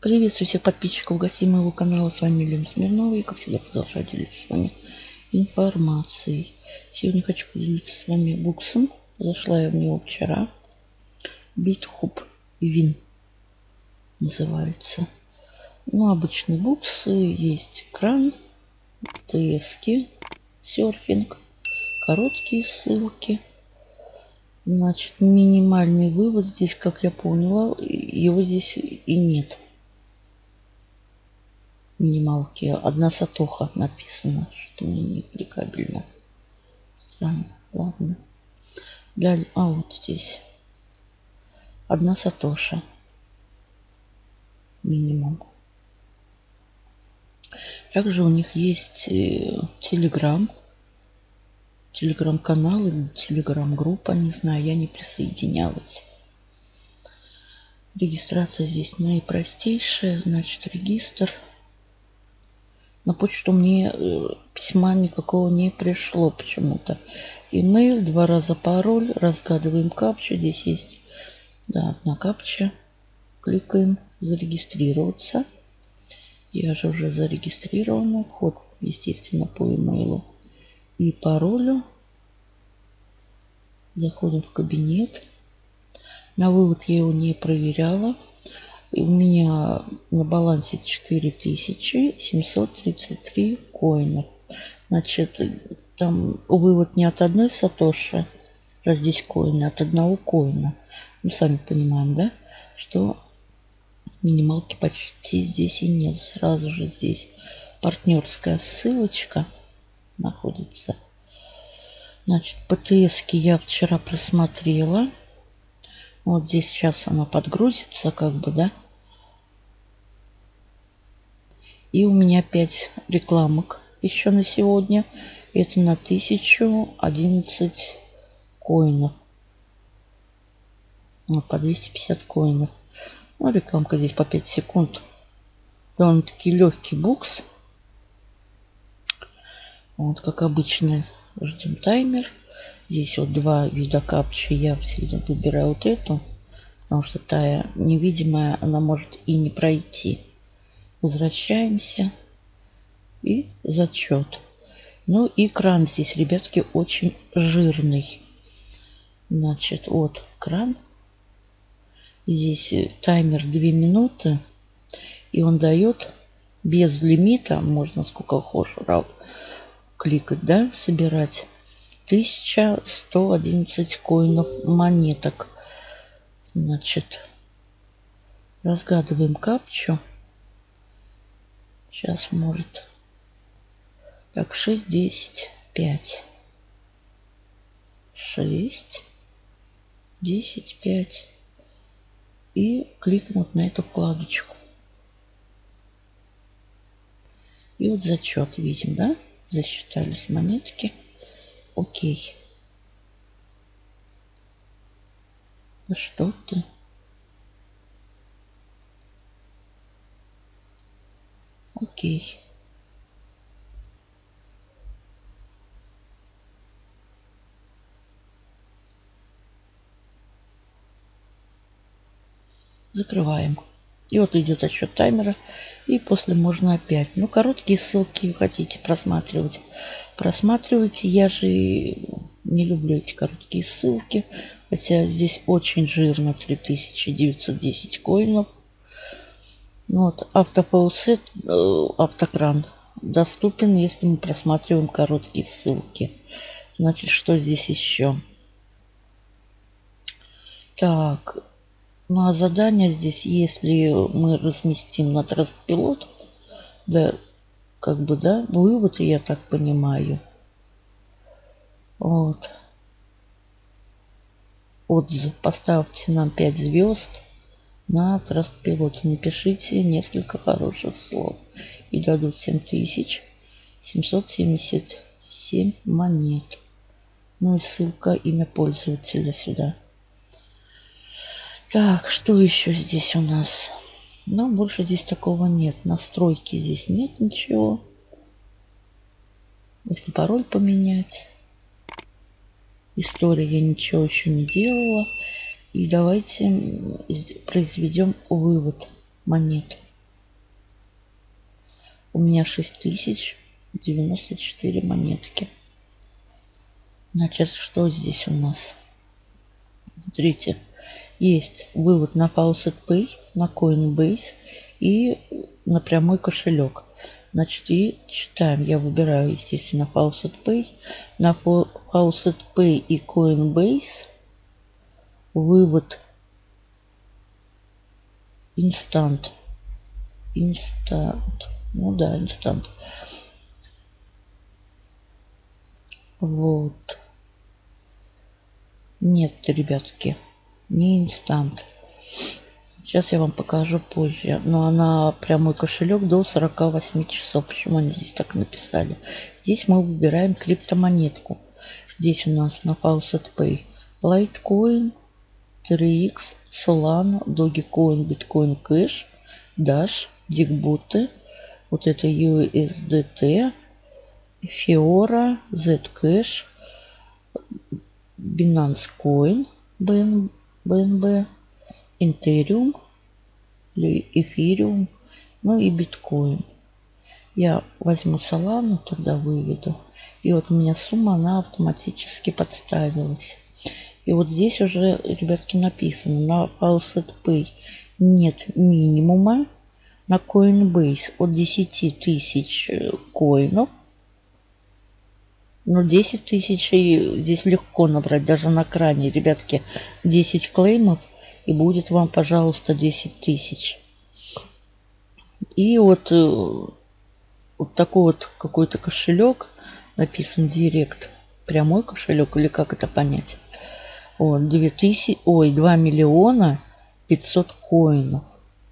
Приветствую всех подписчиков, гостей моего канала. С вами Елена Смирнова. И, как всегда, продолжаю делиться с вами информацией. Сегодня хочу поделиться с вами буксом. Зашла я в него вчера. BitHub Win называется. Ну, обычный букс. Есть кран, ТСки, серфинг, короткие ссылки. Значит, минимальный вывод здесь, как я поняла, его здесь и нет. Минималки. Одна сатоха написано, что мне не кликабельно. Странно. Ладно. Далее. Вот здесь. Одна сатоша. Минимум. Также у них есть Telegram. Телеграм-канал или телеграм-группа. Не знаю, я не присоединялась. Регистрация здесь наипростейшая. Значит, регистр. На почту мне письма никакого не пришло почему-то. Email, 2 раза пароль, разгадываем капчу. Здесь есть, одна капча. Кликаем зарегистрироваться. Я же уже зарегистрирована. Вход, естественно, по email и паролю. Заходим в кабинет. На вывод я его не проверяла. У меня на балансе 4733 коина. Значит, там вывод не от одной сатоши, раз здесь коины, а от одного коина. Ну, сами понимаем, да, что минималки почти здесь и нет. Сразу же здесь партнерская ссылочка находится. Значит, ПТСки я вчера просмотрела. Вот здесь сейчас она подгрузится, как бы, да. И у меня 5 рекламок еще на сегодня. Это на 1011 коинов. Вот, по 250 коинов. Ну, рекламка здесь по 5 секунд. Довольно-таки легкий букс. Вот, как обычно, ждем таймер. Здесь вот 2 вида капчи. Я всегда выбираю вот эту. Потому что та невидимая, она может и не пройти. Возвращаемся. И зачет. Ну и кран здесь, ребятки, очень жирный. Значит, вот кран. Здесь таймер 2 минуты. И он дает без лимита, можно сколько хочешь кликать, да, собирать. 1111 коинов монеток. Значит, разгадываем капчу. Сейчас может. Так, 6, 10, 5. 6, 10, 5. И кликнуть на эту вкладочку. И вот зачет видим, да? Засчитались монетки. Окей. Да что ты? Окей. Закрываем. И вот идет отсчет таймера. И после можно опять. Ну, короткие ссылки хотите просматривать. Просматривайте. Я же не люблю эти короткие ссылки. Хотя здесь очень жирно. 3910 коинов. Вот. Автополсет, автокран доступен, если мы просматриваем короткие ссылки. Значит, что здесь еще? Так. Ну, а задание здесь, если мы разместим на Trustpilot, да, как бы, да, вывод, я так понимаю. Вот. Отзыв. Поставьте нам 5 звезд на Trustpilot. Напишите несколько хороших слов. И дадут 7777 монет. Ну и ссылка, имя пользователя сюда. Так, что еще здесь у нас? Ну, больше здесь такого нет. Настройки здесь нет ничего. Если пароль поменять. История я ничего еще не делала. И давайте произведем вывод монет. У меня 6094 монетки. Значит, что здесь у нас? Смотрите, есть вывод на Faucet Pay, на Coinbase и на прямой кошелек. Значит, и читаем. Я выбираю, естественно, Faucet Pay. На Faucet Pay и Coinbase вывод инстант. Ну да, инстант. Вот. Нет, ребятки, не инстант. Сейчас я вам покажу позже. Но она прямой кошелек до 48 часов. Почему они здесь так написали? Здесь мы выбираем криптомонетку. Здесь у нас на Faucet Pay Litecoin, 3x, Solana, Dogecoin, Bitcoin Cash, Dash, Digbooty, вот это USDT, Fiora, Zcash, Binance Coin, BNB, Ethereum или Ethereum, ну и биткоин. Я возьму Solana, тогда выведу. И вот у меня сумма, она автоматически подставилась. И вот здесь уже, ребятки, написано, на Faucet Pay нет минимума, на Coinbase от 10 тысяч коинов. Но 10 тысяч здесь легко набрать, даже на кране, ребятки, 10 клеймов, и будет вам, пожалуйста, 10 тысяч. И вот такой вот какой-то кошелек, написан Директ, прямой кошелек, или как это понять? Вот, 2 миллиона 500 коинов.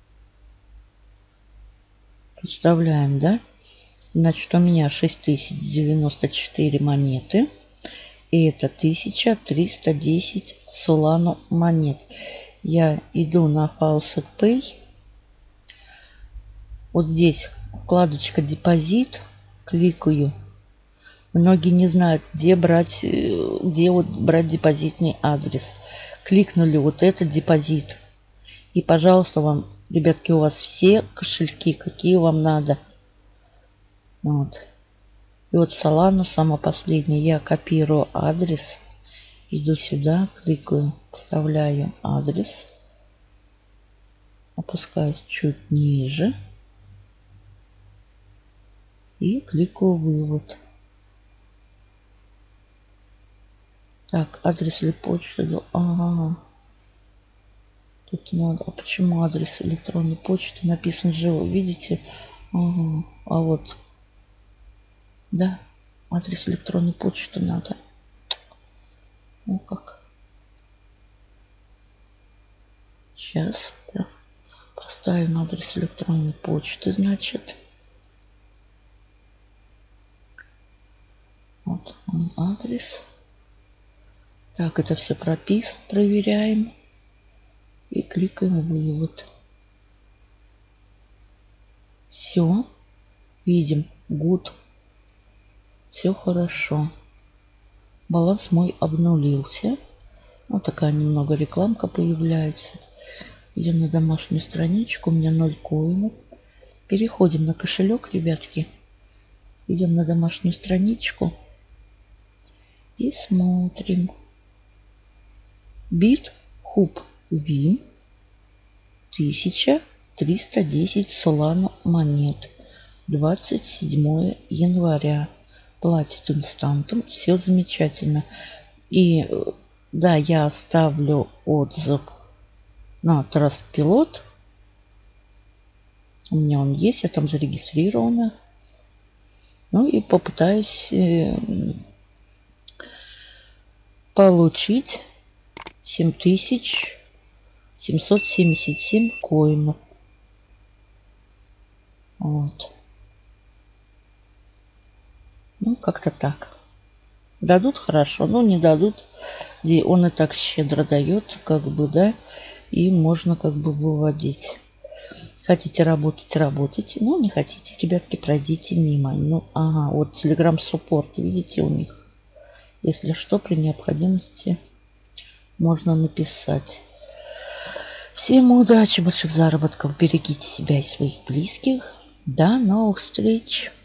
Представляем, да? Значит, у меня 6094 монеты. И это 1310 Solana монет. Я иду на Faucet Pay. Вот здесь вкладочка депозит. Кликаю. Многие не знают, где брать депозитный адрес. Кликнули вот этот депозит. И, пожалуйста, вам, ребятки, у вас все кошельки, какие вам надо. Вот. И вот Solana, самое последнее, я копирую адрес. Иду сюда, кликаю, вставляю адрес. Опускаюсь чуть ниже. И кликаю вывод. Так, адрес или почту. Ага. Тут надо. А почему адрес электронной почты написан же, видите? Ага. А вот. Да, адрес электронной почты надо. Ну как. Сейчас поставим адрес электронной почты, значит. Вот он адрес. Так, это все прописано, проверяем. И кликаем вывод. Все. Видим. Good. Все хорошо. Баланс мой обнулился. Вот такая немного рекламка появляется. Идем на домашнюю страничку. У меня 0 коинов. Переходим на кошелек, ребятки. Идем на домашнюю страничку. И смотрим. BitHub V 1310 Solana монет. 27 января. Платит инстантом. Все замечательно. И да, я оставлю отзыв на Trustpilot. У меня он есть. Я там зарегистрирована. Ну и попытаюсь получить 7777 коинов. Вот. Ну, как-то так. Дадут хорошо, но не дадут. Он и так щедро дает, как бы, да. И можно как бы выводить. Хотите работать, работайте. Ну, не хотите, ребятки, пройдите мимо. Ну, ага, вот Telegram Support, видите, у них. Если что, при необходимости можно написать. Всем удачи, больших заработков. Берегите себя и своих близких. До новых встреч!